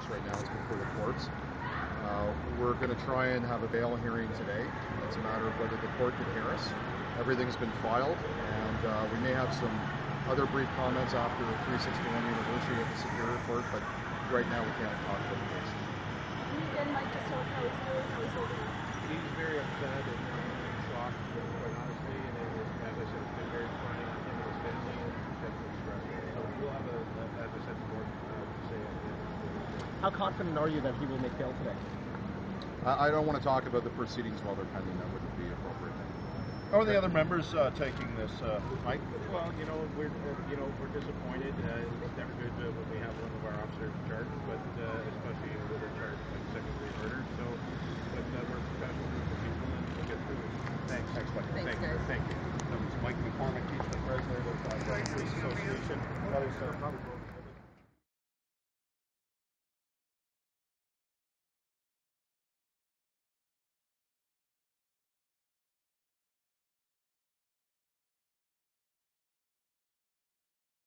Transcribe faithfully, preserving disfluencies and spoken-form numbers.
right now is before the courts. Uh, we're going to try and have a bail hearing today. It's a matter of whether the court can hear us. Everything's been filed, and uh, we may have some other brief comments after the three sixty-one anniversary of the Superior Court, but right now we can't talk about the case. Meet and Mike just told how he's feeling, how he's holding up. He's very upset and uh, shocked, quite honestly, and it, it, as I said, it's been very trying on him and his family, and it's definitely stressful. So we'll have a, a as I said, more uh, to say at the end of the day. How confident are you that he will make bail today? I, I don't want to talk about the proceedings while they're pending. That wouldn't be appropriate. How are the other members uh, taking this, uh, Mike? Well, you know, we're uh, you know we're disappointed. Uh, it's never good uh, when we have one of our officers charged, but uh, especially with a charge like second degree murder. So, but uh, we're a professional group of people, and we'll get through this. Thanks. Thanks, Mike. Thanks, Thank guys. You. Thank you. That was Mike McCormick. He's the president of the Bryan Police Association. That is uh, probably